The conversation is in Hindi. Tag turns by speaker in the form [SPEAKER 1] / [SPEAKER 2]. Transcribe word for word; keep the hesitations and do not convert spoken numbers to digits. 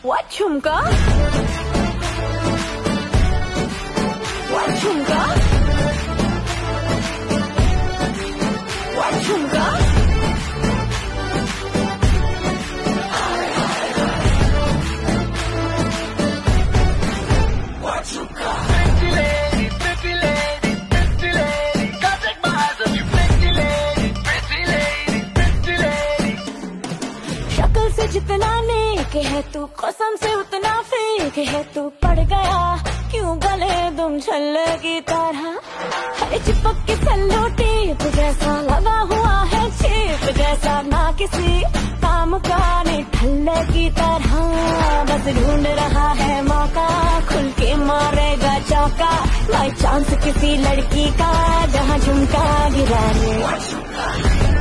[SPEAKER 1] What झुमका? What झुमका? What झुमका? What झुमका? Pretty lady, pretty lady, pretty lady, can't take my eyes off you, pretty lady, pretty lady, pretty lady. शक्ल से जितना नेक है तू, कसम से उतना फेक है तू, पड़ गया क्यों गले तुम छल्ले की तरह, हरे चिपक के सल्लो टेप जैसा लगा हुआ है चेप जैसा, ना किसी काम का निठल्ले की तरह, बस ढूंढ रहा है मौका, खुल के मारेगा चौका, बाई चांस किसी लड़की का जहाँ झुमका गिरा ले।